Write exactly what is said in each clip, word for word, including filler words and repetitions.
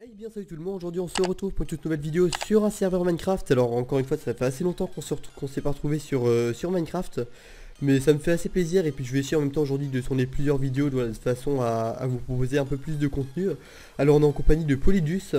Hey bien salut tout le monde, aujourd'hui on se retrouve pour une toute nouvelle vidéo sur un serveur Minecraft. Alors encore une fois ça fait assez longtemps qu'on se retrouve, qu'on s'est pas retrouvé sur, euh, sur Minecraft. Mais ça me fait assez plaisir et puis je vais essayer en même temps aujourd'hui de tourner plusieurs vidéos de façon à, à vous proposer un peu plus de contenu. Alors on est en compagnie de Polydus.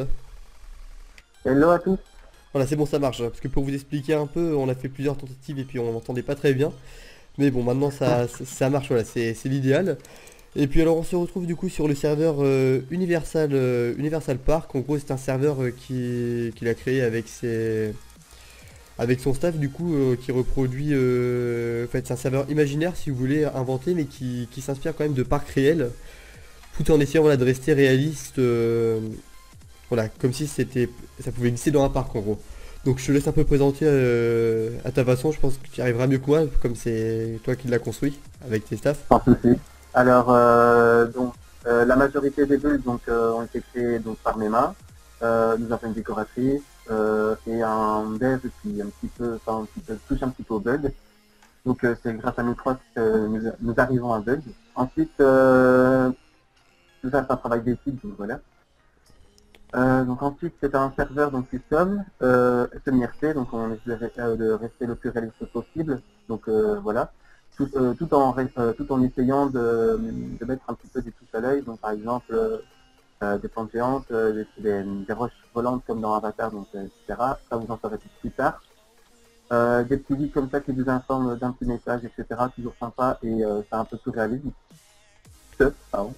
Hello à tous. Voilà c'est bon ça marche, parce que pour vous expliquer un peu on a fait plusieurs tentatives et puis on n'entendait pas très bien. Mais bon maintenant ça, ça, ça marche, voilà c'est l'idéal. Et puis alors on se retrouve du coup sur le serveur euh, Universal, euh, Universal Park. En gros c'est un serveur euh, qui qu'il a créé avec ses avec son staff du coup euh, qui reproduit euh, en fait c'est un serveur imaginaire si vous voulez inventer mais qui, qui s'inspire quand même de parcs réels tout en essayant voilà, de rester réaliste euh, voilà comme si c'était ça pouvait exister dans un parc en gros. Donc je te laisse un peu présenter euh, à ta façon, je pense que tu y arriveras mieux que moi comme c'est toi qui l'as construit avec tes staffs. Sans souci. Alors, euh, donc, euh, la majorité des builds donc, euh, ont été créés donc, par mes mains. Euh, nous avons une décoratrice euh, et un dev qui un petit peu, enfin, un petit peu, touche un petit peu au bug. Donc, euh, c'est grâce à nous trois que nous, nous arrivons à un bug. Ensuite, euh, tout ça, c'est un travail d'équipe, donc voilà. Euh, donc ensuite, c'est un serveur donc custom, euh, semi-R P, donc on essaie euh, de rester le plus réaliste possible. Donc euh, voilà. Tout, euh, tout, en, euh, tout en essayant de, de mettre un petit peu des touches à l'œil, donc par exemple euh, des plantes géantes, euh, des, des, des roches volantes comme dans Avatar, donc, euh, et cetera. Ça vous en saurez plus tard. Euh, des petits vies comme ça qui vous informent d'un petit message, et cetera. Toujours sympa et euh, c'est un peu plus réaliste. Pardon.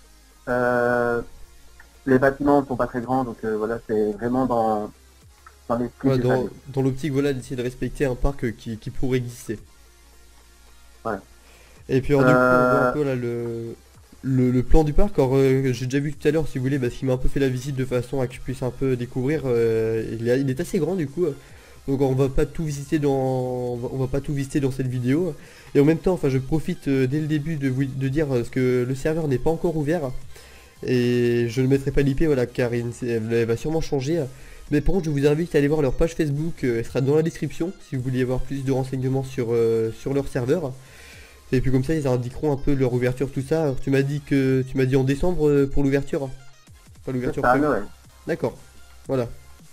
Euh, les bâtiments ne sont pas très grands, donc euh, voilà, c'est vraiment dans, dans l'esprit Ouais, du dans, jeu. dans l'optique voilà d'essayer de respecter un parc euh, qui, qui pourrait exister. Voilà. Et puis alors du coup on voit un Euh, peu là le, le, le plan du parc. Alors euh, j'ai déjà vu tout à l'heure si vous voulez parce qu'il m'a un peu fait la visite de façon à que je puisse un peu découvrir. euh, il, est, il est assez grand du coup. Donc on va pas tout visiter dans on va, on va pas tout visiter dans cette vidéo. Et en même temps enfin je profite euh, dès le début de vous de dire euh, que le serveur n'est pas encore ouvert. Et je ne mettrai pas l'I P voilà car il, elle va sûrement changer. Mais par contre je vous invite à aller voir leur page Facebook, euh, elle sera dans la description si vous voulez avoir plus de renseignements sur, euh, sur leur serveur. Et puis comme ça ils indiqueront un peu leur ouverture tout ça. Alors tu m'as dit que tu m'as dit en décembre euh, pour l'ouverture. Pas c'est l'ouverture ça, prévue. Noël. D'accord. Voilà.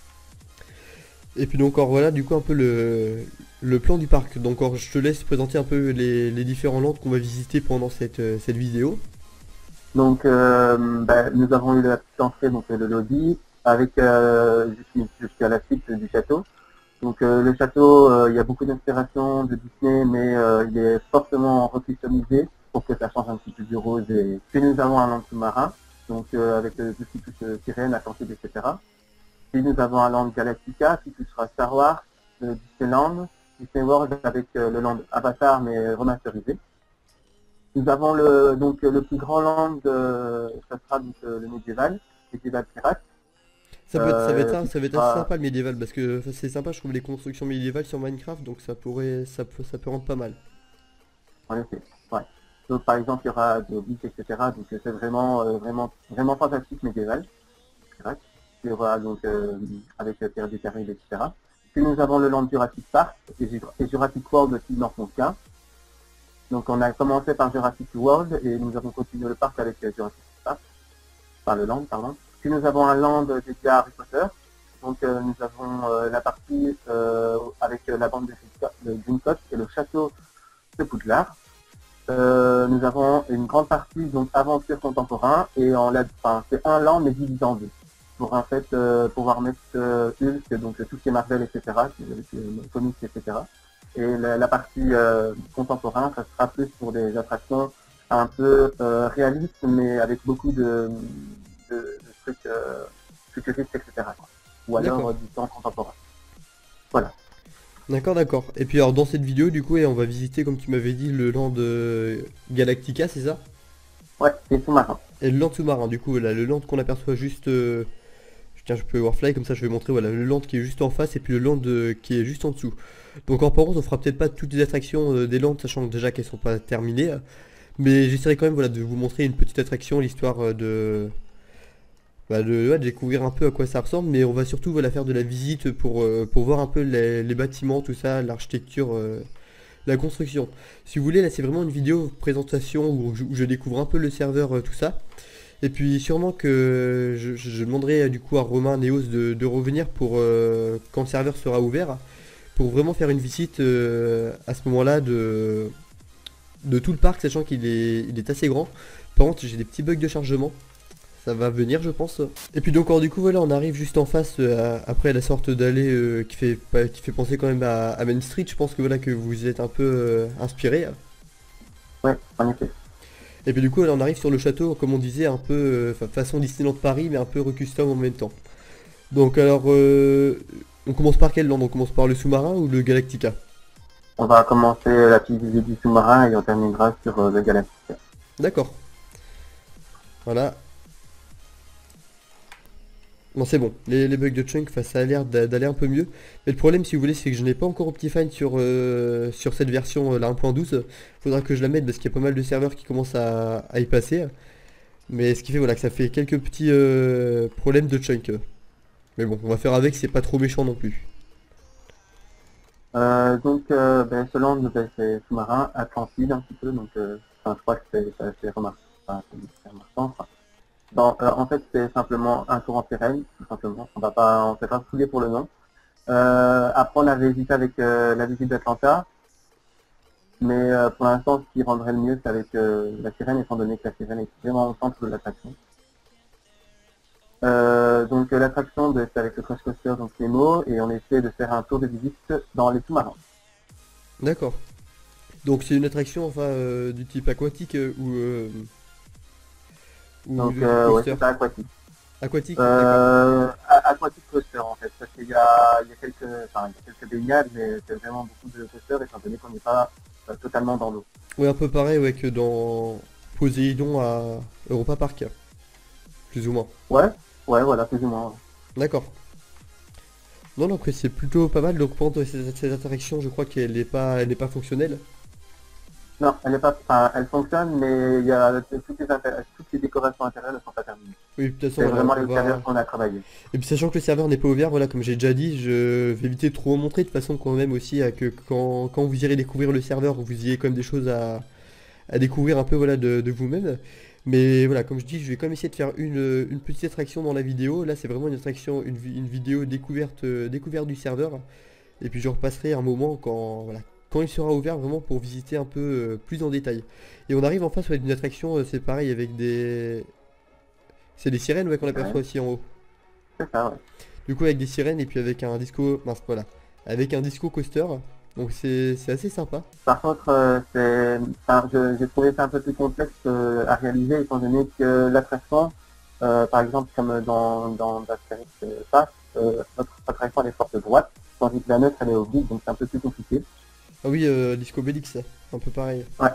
Et puis donc encore voilà du coup un peu le, le plan du parc. Donc encore, je te laisse présenter un peu les, les différents landes qu'on va visiter pendant cette, euh, cette vidéo. Donc, euh, bah, nous avons eu la petite entrée, donc le lobby, avec, euh, je, suis, je suis à la suite du château. Donc, euh, le château, euh, il y a beaucoup d'inspiration de Disney, mais euh, il est fortement recustomisé pour que ça change un petit peu du rose. Et puis, nous avons un land sous-marin, donc euh, avec euh, tout ce qui touche euh, sirène, Atlantide, et cetera. Puis, nous avons un land Galactica, qui touchera Star Wars, euh, Disneyland, Disney World avec euh, le land Avatar, mais remasterisé. Nous avons le, donc, le plus grand land, euh, ça sera donc, euh, le médiéval, médiéval pirate. Ça peut être, ça va être, Euh, ça, qui ça va être assez sera, sympa le médiéval parce que enfin, c'est sympa je trouve les constructions médiévales sur Minecraft donc ça pourrait ça peut ça peut rendre pas mal. en effet, ouais. Donc par exemple, il y aura des hobbits, et cetera. Donc c'est vraiment, euh, vraiment, vraiment fantastique médiéval, pirate. Il y aura donc euh, avec la Terre des Caraïbes, et cetera. Puis nous avons le land Jurassic Park et, et Jurassic World aussi dans son cas. Donc on a commencé par Jurassic World et nous avons continué le parc avec euh, Jurassic Park, par le land, pardon. Puis nous avons un land dédié à Harry Potter. Donc euh, nous avons euh, la partie euh, avec euh, la bande de Gringotts et le château de Poudlard. Euh, nous avons une grande partie donc aventure contemporain et en enfin, c'est un land mais divisé en deux pour en fait euh, pouvoir mettre euh, Hulk, donc tout ce qui est Marvel, et cetera, comics, et cetera. Et la, la partie euh, contemporain, ça sera plus pour des attractions un peu euh, réalistes mais avec beaucoup de, de, de trucs euh, futuristes, et cetera. Ou alors D'accord. euh, du temps contemporain. Voilà. D'accord d'accord. Et puis alors dans cette vidéo du coup et on va visiter comme tu m'avais dit le land euh, Galactica c'est ça? Ouais, et sous-marin. Et le land sous-marin du coup voilà le land qu'on aperçoit juste euh, tiens je peux Warfly comme ça je vais montrer voilà le land qui est juste en face et puis le land euh, qui est juste en dessous. Donc en apparence on fera peut-être pas toutes les attractions euh, des lands sachant déjà qu'elles sont pas terminées. Mais j'essaierai quand même voilà, de vous montrer une petite attraction, l'histoire euh, de, bah, de, ouais, de découvrir un peu à quoi ça ressemble. Mais on va surtout voilà, faire de la visite pour, euh, pour voir un peu les, les bâtiments, tout ça, l'architecture, euh, la construction. Si vous voulez, là c'est vraiment une vidéo présentation où je, où je découvre un peu le serveur, euh, tout ça. Et puis sûrement que je, je- je demanderai euh, du coup à Romain Neos de, de revenir pour euh, quand le serveur sera ouvert, pour vraiment faire une visite euh, à ce moment-là de, de tout le parc, sachant qu'il est, il est assez grand. Par contre, j'ai des petits bugs de chargement. Ça va venir, je pense. Et puis donc, alors, du coup, voilà, on arrive juste en face, euh, à- après la sorte d'allée euh, qui fait pas- qui fait penser quand même à, à Main Street. Je pense que voilà que vous êtes un peu euh, inspiré. Ouais, en effet. Et puis du coup, là, on arrive sur le château, comme on disait, un peu euh, fa- façon Disneyland Paris, mais un peu recustom en même temps. Donc alors, euh, on commence par quel land? On commence par le sous-marin ou le Galactica? On va commencer la petite visite du sous-marin et on terminera sur euh, le Galactica. D'accord. Voilà. Non, c'est bon. Les, les bugs de chunk, enfin, ça a l'air d'a- d'aller un peu mieux. Mais le problème, si vous voulez, c'est que je n'ai pas encore Optifine sur, euh, sur cette version, euh, la un point douze. Faudra que je la mette parce qu'il y a pas mal de serveurs qui commencent à, à y passer. Mais ce qui fait voilà que ça fait quelques petits euh, problèmes de chunk. Mais bon, on va faire avec, c'est pas trop méchant non plus. Euh, donc, euh, ben, ce land, ben, c'est sous-marin, Atlantide un petit peu, donc euh, enfin, je crois que c'est c'est assez remarquable. Enfin, c'est c'est remarquant, enfin. Bon, euh, en fait, c'est simplement un tour en sirène, tout simplement. On va pas, on s'est pas fouillé pour le nom. Euh, après, on avait hésité avec euh, la visite d'Atlanta, mais euh, pour l'instant, ce qui rendrait le mieux, c'est avec euh, la sirène, étant donné que la sirène est vraiment au centre de l'attraction. Euh, donc euh, l'attraction, ben, c'est avec le Crush Coaster, donc Nemo, et on essaie de faire un tour de visite dans les sous-marins. D'accord. Donc c'est une attraction enfin euh, du type aquatique euh, ou, euh, ou Donc, de type euh, ouais, coaster? c'est pas aquatique. Aquatique, d'accord. Euh, a- aquatique coaster en fait, parce qu'il y a, il y a quelques, enfin, il y a quelques baignades, mais c'est vraiment beaucoup de coasters étant donné qu'on n'est pas euh, totalement dans l'eau. Ouais, un peu pareil ouais, que dans Poséidon à Europa Park, plus ou moins. Ouais, ouais, voilà, plus ou moins. D'accord. Non, non, après c'est plutôt pas mal. Donc pour cette, cette attraction, je crois qu'elle n'est pas, elle n'est pas fonctionnelle. Non, elle est pas, enfin, elle fonctionne, mais il y a toutes les, intér- toutes les décorations intérieures ne sont pas terminées. Oui, de toute C'est façon, voilà, vraiment on l'extérieur va... qu'on a travaillé. Et puis sachant que le serveur n'est pas ouvert, voilà, comme j'ai déjà dit, je vais éviter de trop en montrer de façon quand même aussi à que quand, quand vous irez découvrir le serveur, vous ayez quand même des choses à, à découvrir un peu voilà, de, de vous-même. Mais voilà, comme je dis, je vais quand même essayer de faire une, une petite attraction dans la vidéo. Là, c'est vraiment une attraction, une, vi- une vidéo découverte, euh, découverte du serveur. Et puis je repasserai un moment quand, voilà, quand il sera ouvert vraiment pour visiter un peu euh, plus en détail. Et on arrive en face ouais, d'une attraction, euh, c'est pareil avec des... C'est des sirènes ouais, qu'on aperçoit Ouais, aussi en haut. c'est ça, ouais. Du coup avec des sirènes et puis avec un disco... Mince, voilà. Avec un disco coaster. Donc c'est c'est assez sympa. Par contre, euh, c'est, enfin, je- j'ai trouvé ça un peu plus complexe euh, à réaliser, étant donné que l'attraction, euh, par exemple, comme dans, dans Astérix euh, Park, euh, notre attraction elle est forte droite, tandis que la nôtre elle est oblique, donc c'est un peu plus compliqué. Ah oui, euh, Disco Bellix, un peu pareil. Ouais,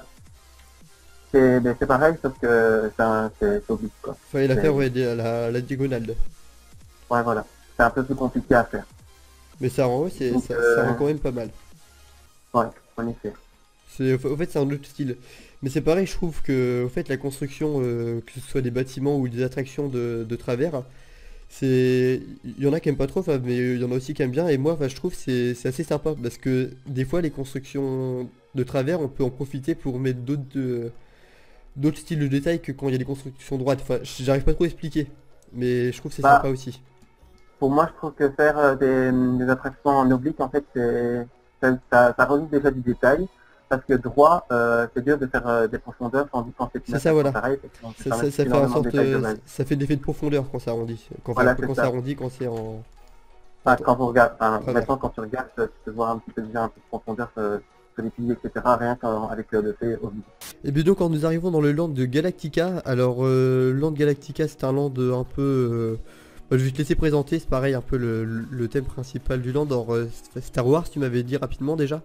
c'est ben, c'est pareil, sauf que c'est un- c'est c'est oblique, quoi. Fallait la C'est- faire ouais, à la, la diagonale. Ouais, voilà. C'est un peu plus compliqué à faire. Mais ça rend, ouais, c'est- Donc, ça, ça euh, rend quand même pas mal. ouais, en effet. C'est, au fait, c'est un autre style. Mais c'est pareil, je trouve que, au fait, la construction, euh, que ce soit des bâtiments ou des attractions de, de travers, c'est, il y en a qui aiment pas trop, enfin, mais il y en a aussi qui aiment bien. Et moi, enfin, je trouve que c'est c'est assez sympa parce que des fois, les constructions de travers, on peut en profiter pour mettre d'autres euh, d'autres styles de détails que quand il y a des constructions droites. Enfin, j'arrive pas trop à expliquer, mais je trouve que c'est Bah, sympa aussi. pour moi, je trouve que faire euh, des, des attractions en oblique, en fait, c'est, ça, ça, ça rajoute déjà du détail. Parce que droit, euh, c'est dur de faire euh, des profondeurs, tandis que quand c'est une C'est ça, attraction voilà. pareille, ça, Ça, ça ça, met ça fait en énormément de sorte, détails de euh, base. ça fait l'effet de profondeur quand ça arrondit. Quand, enfin, Voilà, quand c'est ça ça. arrondit, quand c'est en... Enfin, quand vous regardez, enfin, Travers. maintenant, quand tu regardes, tu peux voir un petit peu déjà un peu de profondeur euh, sur les piliers, et cetera, rien qu'avec euh, le fait oblique. Et bien donc quand nous arrivons dans le land de Galactica, alors euh, land Galactica c'est un land euh, un peu... euh, bah, je vais te laisser présenter, c'est pareil un peu le, le thème principal du land. Alors euh, Star Wars tu m'avais dit rapidement déjà.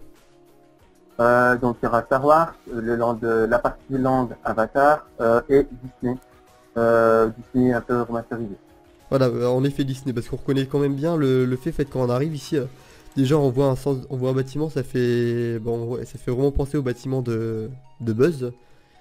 Euh, donc il y aura Star Wars, euh, le land, euh, la partie land Avatar euh, et Disney. Euh, Disney un peu remasterisé. Voilà, euh, en effet Disney, parce qu'on reconnaît quand même bien le, le fait, fait quand on arrive ici, euh, déjà on voit un sens, on voit un bâtiment, ça fait bon ouais, ça fait vraiment penser au bâtiment de, de Buzz.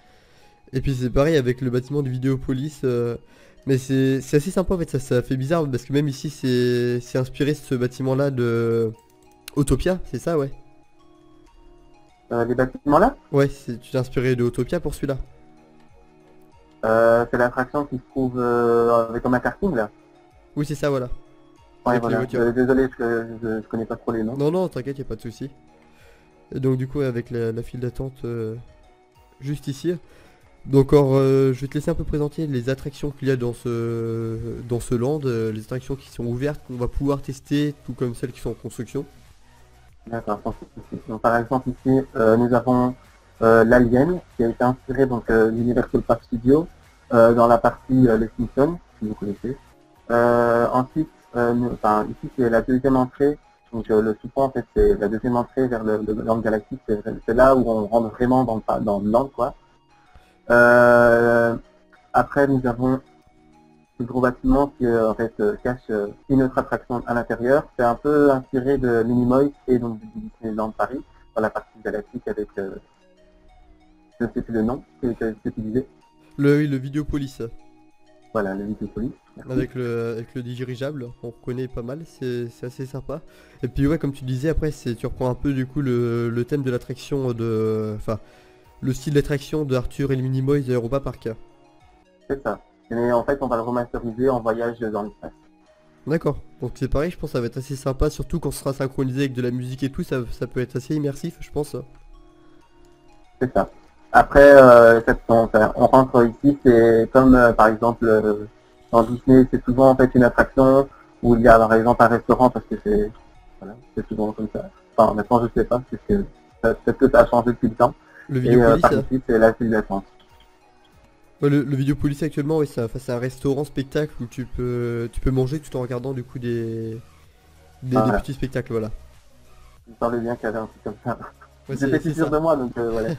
Et puis c'est pareil avec le bâtiment de Vidéopolis, euh, mais c'est c'est assez sympa en fait, ça, ça fait bizarre parce que même ici c'est c'est inspiré ce bâtiment là de Autopia, c'est ça ouais. Euh, les bâtiments là, Ouais, c'est- tu t'es inspiré de Autopia pour celui-là. Euh, c'est l'attraction qui se trouve euh, avec comme un karting là. Oui, c'est ça, voilà. Ouais, Avec les voilà. voitures. Euh, désolé, je, je, je connais pas trop les noms. Non, non, t'inquiète, y a pas de souci. Et donc, du coup, avec la, la file d'attente euh, juste ici. Donc, alors, euh, je vais te laisser un peu présenter les attractions qu'il y a dans ce, dans ce land, euh, les attractions qui sont ouvertes, qu'on va pouvoir tester, tout comme celles qui sont en construction. D'accord, sans souci. Donc, par exemple ici, euh, nous avons euh, l'Alien qui a été inspiré donc euh, l'Universal Park Studio euh, dans la partie euh, Les Simpsons, si vous connaissez. Euh, ensuite, euh, nous- enfin, ici c'est la deuxième entrée. Donc euh, le soupçon en fait c'est la deuxième entrée vers le, le Land Galactique. C'est c'est là où on rentre vraiment dans le, pa- dans le land quoi. Euh, après nous avons ce gros bâtiment qui euh, en fait euh, cache euh, une autre attraction à l'intérieur. C'est un peu inspiré de Minimoys et donc du Disneyland Paris dans la partie galactique avec euh, je ne sais plus le nom que que- que tu disais. Le, oui, le Vidéopolis, Voilà, le Vidéopolis. Merci. avec le, avec le dirigeable, on reconnaît pas mal, c'est c'est assez sympa. Et puis, ouais, comme tu disais, après, c'est tu reprends un peu, du coup, le, le thème de l'attraction de... Enfin, le style d'attraction de Arthur et le Minimoys de Europa Park. C'est ça. Mais en fait on va le remasteriser en voyage dans l'espace. D'accord, donc c'est pareil, je pense que ça va être assez sympa, surtout quand ce sera synchronisé avec de la musique et tout, ça, ça peut être assez immersif, je pense. C'est ça. Après, euh, cette- on, enfin, on rentre ici, c'est comme euh, par exemple euh, dans Disney, c'est souvent en fait une attraction où il y a par exemple un restaurant parce que c'est voilà, c'est souvent comme ça. Enfin maintenant je sais pas, parce que ça- peut-être que ça a changé depuis le temps. Le Et euh, Vidéopolis, par euh, ici c'est la file d'attente. ouais, le, le Vidéopolis actuellement, ouais, c'est un, enfin, c'est un restaurant spectacle où tu peux, tu peux manger tout en regardant du coup des, des, des Voilà. petits spectacles, voilà. Il me semblait bien qu'il y avait un truc comme ça. Ouais, J'étais c'est plus c'est sûr ça. de moi donc euh, voilà.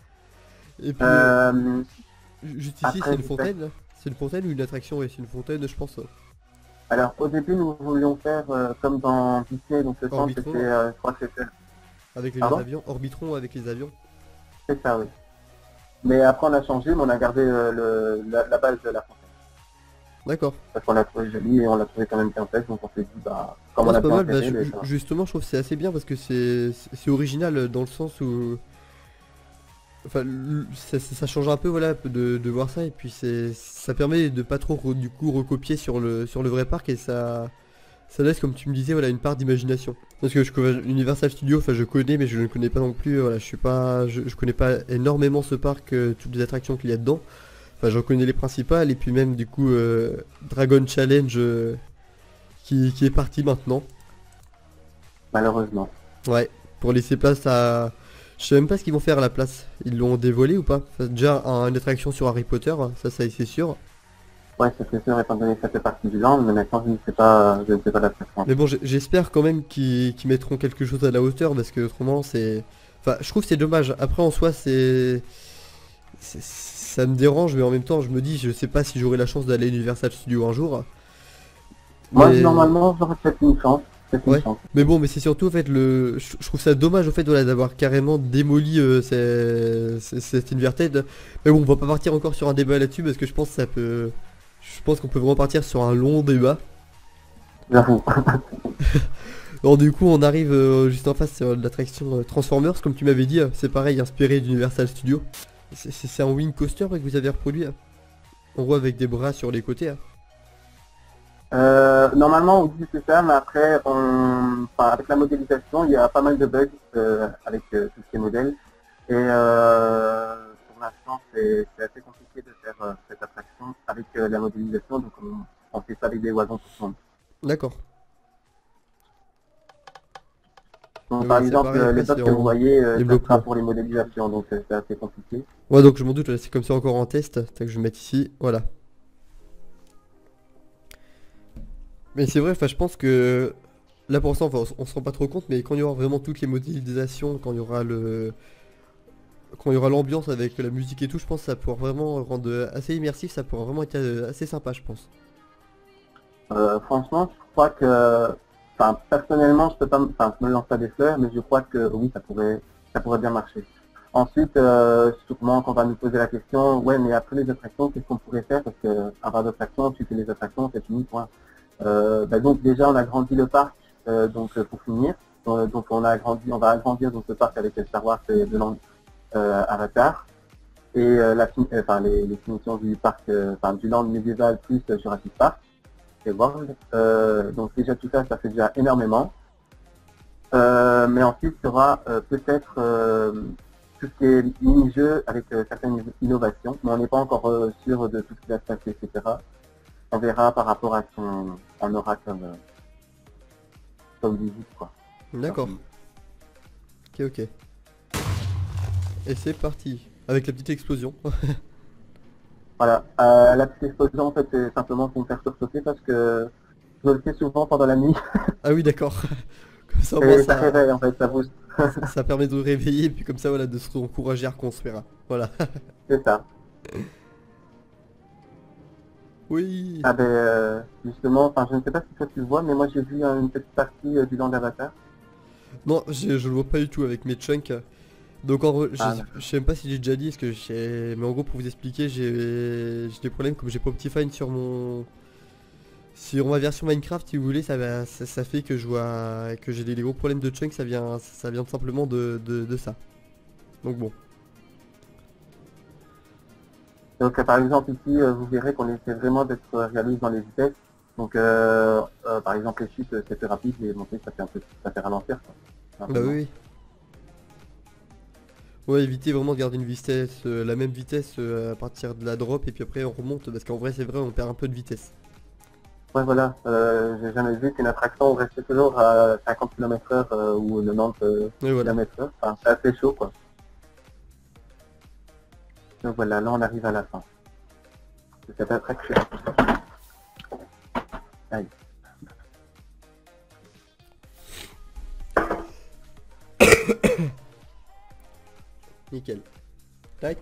Et puis, euh, Euh, ju- juste ici, après, c'est une je sais- fontaine, là. C'est une fontaine ou une attraction, ouais, c'est une fontaine, je pense. alors au début nous voulions faire euh, comme dans Disney, donc le centre Orbitron, c'était, euh, je crois que c'était, avec les pardon? avions, Orbitron avec les avions. C'est ça oui. Mais après on a changé, mais on a gardé euh, le, la, la base de la fontaine. D'accord. Parce qu'on l'a trouvé jolie et on l'a trouvé quand même bien faite, donc on s'est dit, bah, comme Non, on c'est a pas pu mal, bah, enterrer, ju- mais ju- ça va. justement, je trouve que c'est assez bien parce que c'est c'est c'est original euh, dans le sens où... Enfin, l- ça, ça- ça change un peu, voilà, de, de voir ça, et puis c'est ça permet de pas trop, re- du coup, recopier sur le, sur le vrai parc, et ça, ça laisse, comme tu me disais, voilà, une part d'imagination. Parce que je connais Universal Studios, enfin, je connais, mais je ne connais pas non plus, voilà, je suis pas... Je, je connais pas énormément ce parc, euh, toutes les attractions qu'il y a dedans. Enfin, j'en connais les principales, et puis même, du coup, euh, Dragon Challenge, euh, qui, qui est parti maintenant. Malheureusement. Ouais, pour laisser place à... Je sais même pas ce qu'ils vont faire à la place. Ils l'ont dévoilé ou pas? Enfin, déjà, un- une attraction sur Harry Potter, ça, ça c'est sûr. Ouais, ça c'est sûr, étant donné que ça fait partie du land, mais maintenant je ne sais pas, je ne sais pas l'attraction. Mais bon, j'- j'espère quand même qu'ils qu'ils mettront quelque chose à la hauteur, parce que autrement, c'est... Enfin, je trouve que c'est dommage. Après, en soi, c'est... c'est- Ça me dérange, mais en même temps, je me dis, je sais pas si j'aurai la chance d'aller à Universal Studios un jour. Moi, Mais... normalement, j'aurais peut-être une chance. Peut-être une Ouais. chance. Mais bon, mais c'est surtout en fait le. Je je trouve ça dommage au fait voilà, d'avoir carrément démoli euh, ces- ces- cette Inverted. Mais bon, on va pas partir encore sur un débat là-dessus parce que je pense que ça peut. Je pense qu'on peut vraiment partir sur un long débat. J'avoue. Alors du coup, on arrive euh, juste en face sur l'attraction euh, Transformers, comme tu m'avais dit, euh, c'est pareil, inspiré d'Universal Studios. C'est c'est- c'est un wing coaster ouais, que vous avez reproduit. hein. On voit avec des bras sur les côtés. hein. Euh, normalement, on dit c'est ça, mais après, on... enfin, avec la modélisation, il y a pas mal de bugs euh, avec euh, tous ces modèles. Et euh, pour l'instant, c'est c'est assez compliqué de faire euh, cette attraction avec euh, la modélisation, donc on, on fait ça avec des wagons pour tout le monde. D'accord. Donc Ouais, par c'est exemple, pareil, euh, après, les bugs c'est que en vous voyez, euh, ça développement. sera pour les modélisations, donc euh, c'est assez compliqué. Ouais, donc je m'en doute, voilà, c'est comme ça encore en test. Tac, je vais mettre ici, voilà. Mais c'est vrai, enfin, je pense que là pour l'instant, enfin, on, s- on se rend pas trop compte, mais quand il y aura vraiment toutes les modélisations, quand il y aura le, quand il y aura l'ambiance avec la musique et tout, je pense que ça pourra vraiment rendre euh, assez immersif, ça pourra vraiment être euh, assez sympa, je pense. Euh, franchement, je crois que, enfin, personnellement, je peux pas, m- enfin, je me lance pas des fleurs, mais je crois que oui, ça pourrait, ça pourrait bien marcher. Ensuite, euh, sûrement qu'on va nous poser la question, ouais, mais après les attractions, qu'est-ce qu'on pourrait faire? Parce que avoir d'attractions, tu fais les attractions, c'est fini, point. Euh, bah donc déjà, on a grandi le parc, euh, donc euh, pour finir, Euh, donc on a agrandi, on va agrandir donc le parc avec le Star Wars et de Land euh, Avatar. et euh, la, fin- euh, enfin, les, les finitions du parc, euh, enfin, du land médiéval plus euh, Jurassic Park et World. Euh, donc déjà tout ça, ça fait déjà énormément. Euh, mais ensuite, il y aura euh, peut-être euh, tout ce qui est mini-jeux avec euh, certaines innovations, mais on n'est pas encore euh, sûr de tout ce qui va se passer, et cetera. On verra par rapport à ce qu'on on aura comme, euh, comme visite, quoi. D'accord. Ok, ok. Et c'est parti. Avec la petite explosion. Voilà. Euh, la petite explosion, en fait, c'est simplement pour me faire sursauter parce que je le fais souvent pendant la nuit Ah oui, d'accord. Comme ça, au moins, et ça ça, réveille, en fait, ça booste. ça, ça permet de réveiller, et puis comme ça, voilà, de se encourager à reconstruire. Voilà. C'est ça. Oui. Ah ben, euh, justement, enfin, je ne sais pas si toi tu le vois, mais moi j'ai vu euh, une petite partie euh, du Land Avatar. Non, je, je le vois pas du tout avec mes chunks. Donc en vrai, je, Ah, sais je sais même pas si j'ai déjà dit, parce que j'ai... Mais en gros, pour vous expliquer, j'ai j'ai des problèmes comme j'ai pas Optifine sur mon... Sur ma version Minecraft, si vous voulez, ça, va- ça, ça fait que je vois que j'ai des, des gros problèmes de chunk, ça vient, ça vient tout simplement de, de, de ça. Donc bon. donc euh, par exemple ici, euh, vous verrez qu'on essaie vraiment d'être euh, réaliste dans les vitesses. Donc euh, euh, par exemple les chutes euh, c'est plus rapide, les montées ça fait un peu ça fait ralentir quoi. Bah Simplement. oui, oui. Ouais, éviter vraiment de garder une vitesse, euh, la même vitesse euh, à partir de la drop, et puis après on remonte, parce qu'en vrai c'est vrai, on perd un peu de vitesse. Ouais voilà, euh, j'ai jamais vu qu'une attraction restait toujours à cinquante kilomètres heure euh, ou quatre-vingt-dix Et voilà. kilomètres heure. Enfin, c'est assez chaud quoi. Donc voilà, là on arrive à la fin de cette attraction. Aïe. Nickel. Tac.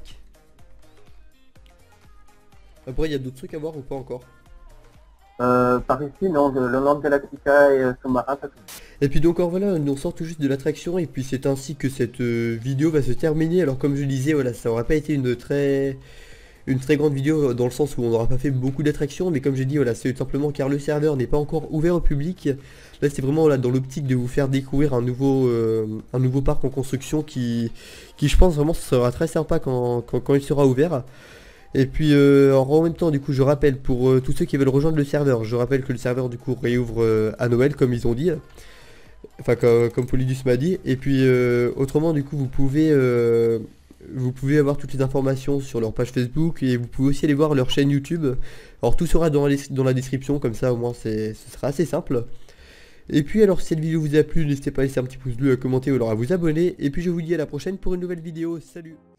Après, il y a d'autres trucs à voir ou pas encore? Euh, par ici, non, le Land Galactica et euh, Sumara, ça tout. Et puis donc alors, voilà, on sort tout juste de l'attraction, et puis c'est ainsi que cette euh, vidéo va se terminer. Alors comme je disais, voilà, ça aura pas été une très une très grande vidéo, euh, dans le sens où on n'aura pas fait beaucoup d'attractions, mais comme j'ai dit, voilà, c'est tout simplement car le serveur n'est pas encore ouvert au public. Là c'est vraiment là dans l'optique de vous faire découvrir un nouveau euh, un nouveau parc en construction qui qui je pense vraiment sera très sympa quand, quand, quand il sera ouvert. Et puis euh, alors, en même temps, du coup, je rappelle pour euh, tous ceux qui veulent rejoindre le serveur, je rappelle que le serveur du coup réouvre euh, à Noël comme ils ont dit. Enfin, comme, comme Polydus m'a dit. Et puis, euh, autrement, du coup, vous pouvez, euh, vous pouvez avoir toutes les informations sur leur page Facebook, et vous pouvez aussi aller voir leur chaîne YouTube. Alors, tout sera dans la, dans la description, comme ça, au moins, c'est, ce sera assez simple. Et puis, alors, si cette vidéo vous a plu, n'hésitez pas à laisser un petit pouce bleu, à commenter ou alors à vous abonner. Et puis, je vous dis à la prochaine pour une nouvelle vidéo. Salut!